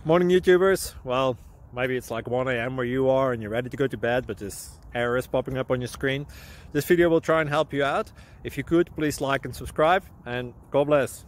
Morning YouTubers. Well, maybe it's like 1 a.m. where you are and you're ready to go to bed, but this error is popping up on your screen. This video will try and help you out. If you could, please like and subscribe, and God bless.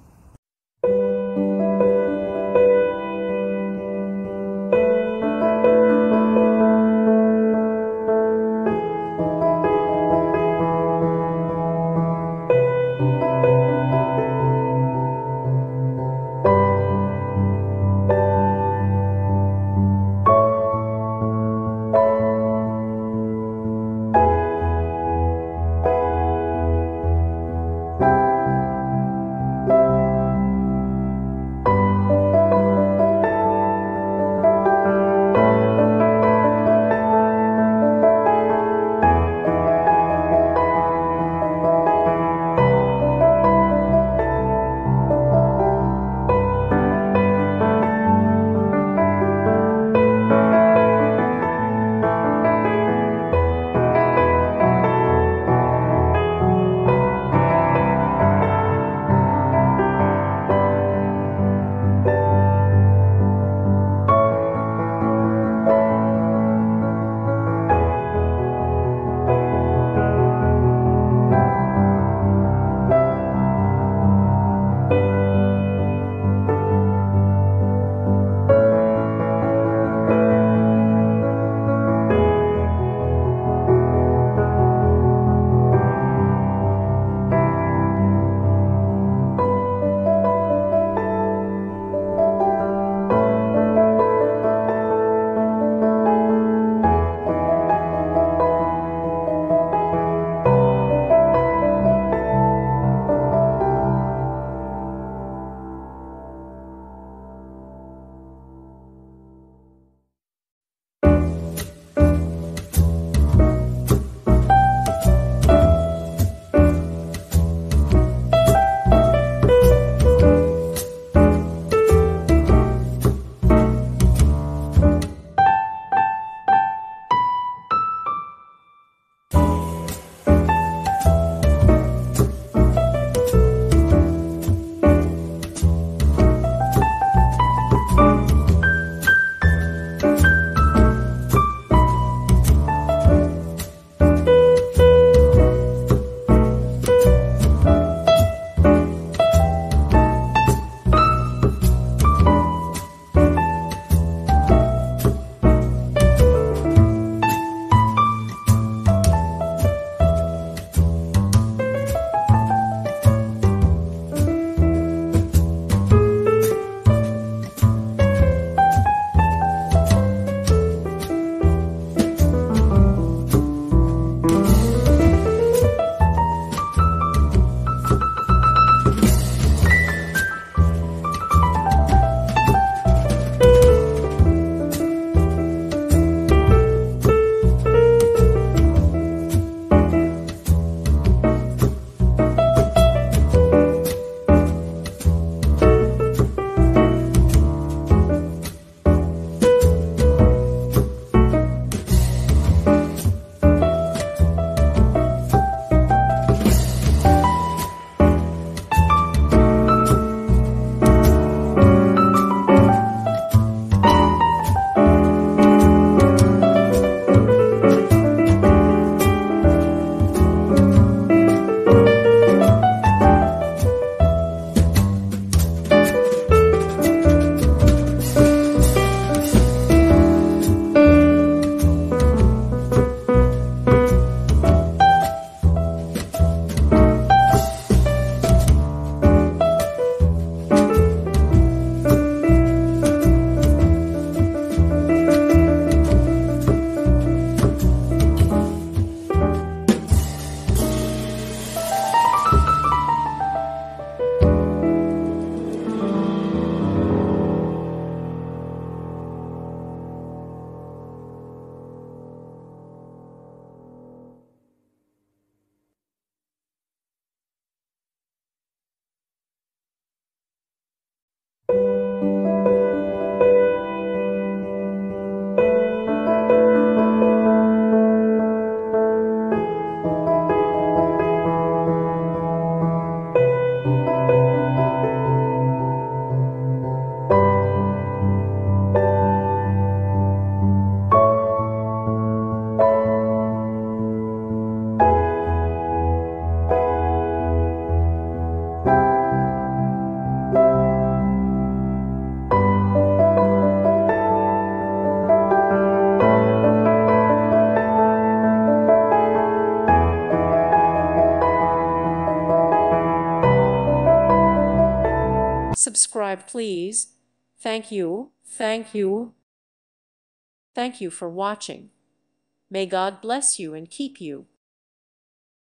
Subscribe, please. Thank you. Thank you. Thank you for watching. May God bless you and keep you.